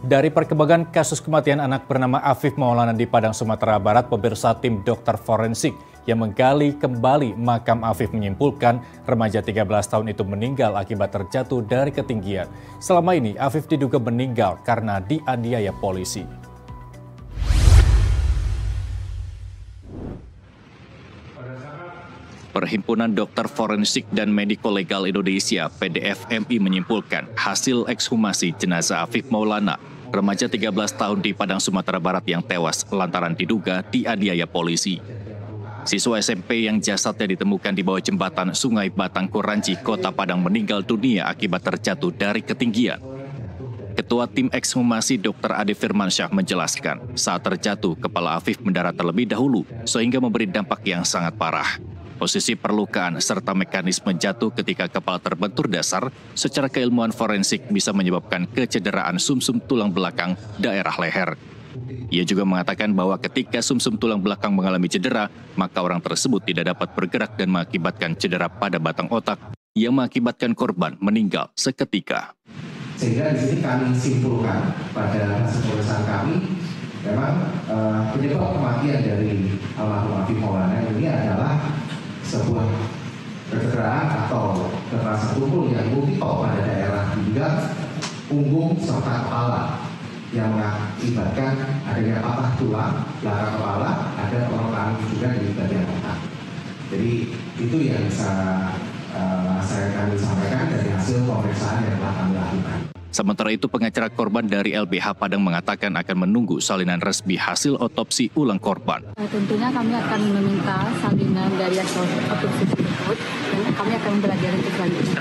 Dari perkembangan kasus kematian anak bernama Afif Maulana di Padang, Sumatera Barat, pemirsa tim dokter forensik yang menggali kembali makam Afif menyimpulkan remaja 13 tahun itu meninggal akibat terjatuh dari ketinggian. Selama ini Afif diduga meninggal karena dianiaya polisi. Perhimpunan Dokter Forensik dan Mediko Legal Indonesia (PDFMI) menyimpulkan hasil ekshumasi jenazah Afif Maulana, remaja 13 tahun di Padang, Sumatera Barat yang tewas lantaran diduga dianiaya polisi. Siswa SMP yang jasadnya ditemukan di bawah jembatan Sungai Batang Kuranci, Kota Padang meninggal dunia akibat terjatuh dari ketinggian. Ketua Tim Ekshumasi Dr. Ade Firmansyah menjelaskan, saat terjatuh kepala Afif mendarat terlebih dahulu sehingga memberi dampak yang sangat parah. Posisi perlukaan serta mekanisme jatuh ketika kepala terbentur dasar secara keilmuan forensik bisa menyebabkan kecederaan sumsum tulang belakang daerah leher. Ia juga mengatakan bahwa ketika sumsum tulang belakang mengalami cedera, maka orang tersebut tidak dapat bergerak dan mengakibatkan cedera pada batang otak yang mengakibatkan korban meninggal seketika. Sehingga di sini kami simpulkan pada hasil pemeriksaan kami, memang penyebab kematian dari almarhum Afif Maulana ini adalah sebuah kecederaan atau kekerasan tubuh yang multiple pada daerah pinggang, punggung, serta kepala yang mengakibatkan adanya patah tulang belakang kepala, ada pengorbanan juga di bagian otak. Jadi itu yang bisa kami sampaikan dari hasil pemeriksaan yang telah kami lakukan. Sementara itu, pengacara korban dari LBH Padang mengatakan akan menunggu salinan resmi hasil otopsi ulang korban. Tentunya kami akan meminta salinan dari hasil otopsi tersebut dan kami akan belajar untuk selanjutnya.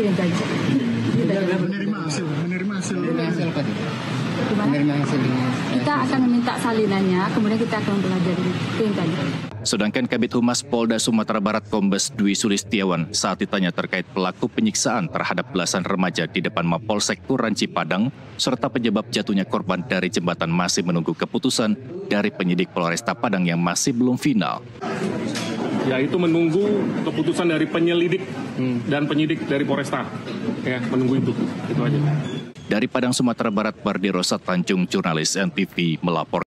Menerima hasil apa itu? Menerima hasilnya. Kita akan meminta salinannya, kemudian kita akan belajar itu yang tadi. Sedangkan Kabid Humas Polda Sumatera Barat Kombes Dwi Sulistiawan saat ditanya terkait pelaku penyiksaan terhadap belasan remaja di depan Mapolsek Kuranci Padang serta penyebab jatuhnya korban dari jembatan masih menunggu keputusan dari penyidik Polresta Padang yang masih belum final. Yaitu menunggu keputusan dari penyelidik dan penyidik dari Polresta. Ya, menunggu itu aja. Dari Padang, Sumatera Barat, Bardi Rosat Tanjung, jurnalis NTV melapor.